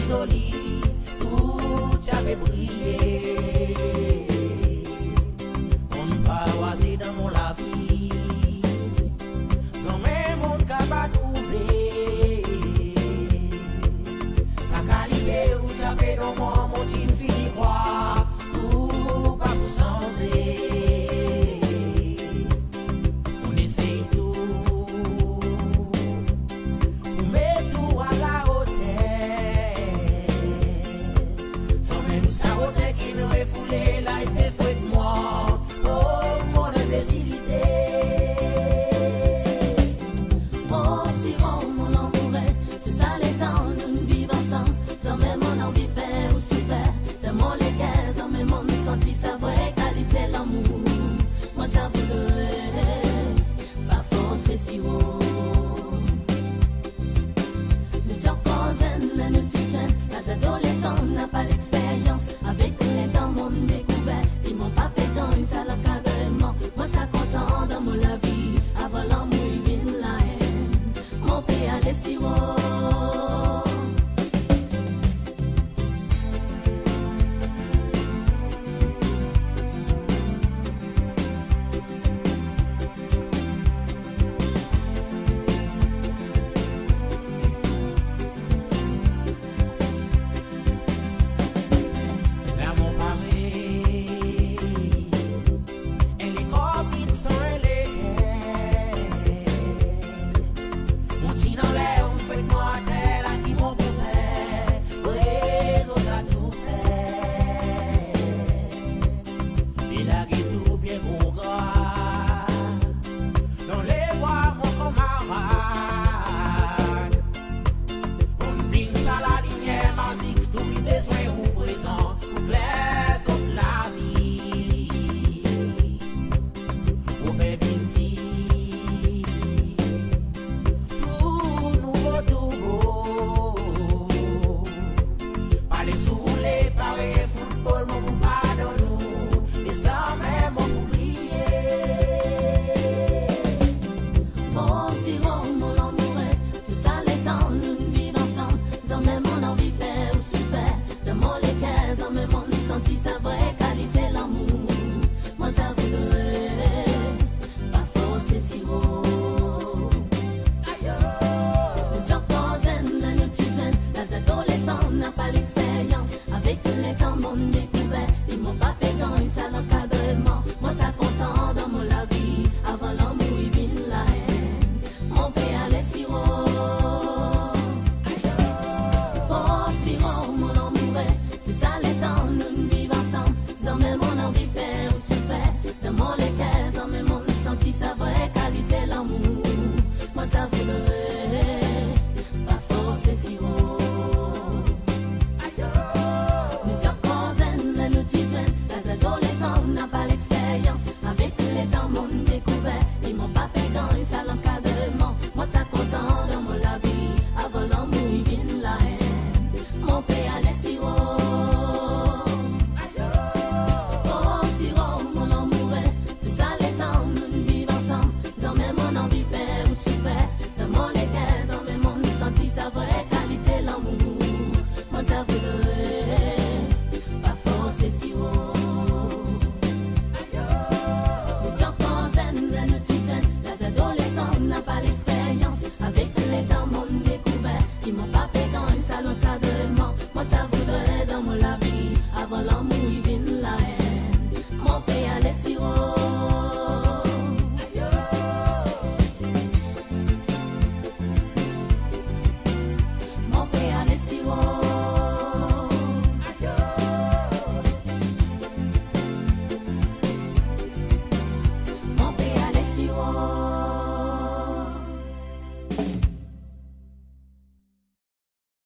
solide, tout j'avais brillé. On ne pas oiser dans mon la vie, sans même mon capable trouver. Sa qualité où j'avais dans mon team fini quoi, tout pas pour changer. On essaye tout. Refoulé la épée fouette moi, oh mon imbécilité. Mon sirop, mon amoureux, tout ça les temps nous vivons ensemble, sans même on en vivait ou souffert. De mon légué, sans même on senti sa vraie qualité l'amour. Moi t'as voulu, pas forcer si haut. Nous j'en connaissons, nous t'y les adolescents n'ont pas l'expérience avec les temps mon découvert. Ils m'ont pas pétant, ils savent l'encadrement. Moi t'as content dans mon la vie, avant l'amour il vient la haine. Mon pays a des sirops. Avant l'amour, il vient la haine. Mon pays a les sirops.